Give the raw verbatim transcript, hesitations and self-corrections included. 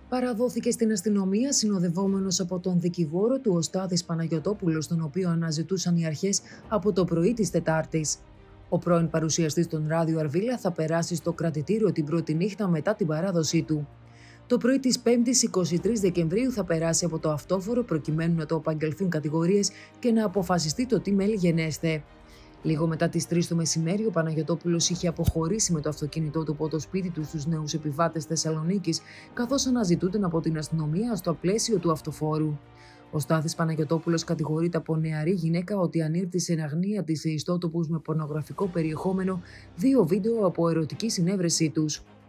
Παραδόθηκε στην αστυνομία συνοδευόμενος από τον δικηγόρο του, ο Στάθης Παναγιωτόπουλος, τον οποίο αναζητούσαν οι αρχές από το πρωί της Τετάρτης. Ο πρώην παρουσιαστής των Ράδιο Αρβίλα θα περάσει στο κρατητήριο την πρώτη νύχτα μετά την παράδοσή του. Το πρωί της πέμπτης εικοστή τρίτη Δεκεμβρίου θα περάσει από το αυτόφορο προκειμένου να το απαγγελθούν κατηγορίες και να αποφασιστεί το τι μέλη γενέστε. Λίγο μετά τις τρεις το μεσημέρι, ο Παναγιωτόπουλος είχε αποχωρήσει με το αυτοκίνητό του από το σπίτι του στους νέους επιβάτες Θεσσαλονίκης, καθώς αναζητούνταν από την αστυνομία στο πλαίσιο του αυτοφόρου. Ο Στάθης Παναγιωτόπουλος κατηγορείται από νεαρή γυναίκα ότι ανήρτησε εν αγνία της σε ιστότοπους με πορνογραφικό περιεχόμενο δύο βίντεο από ερωτική συνέβρεσή τους.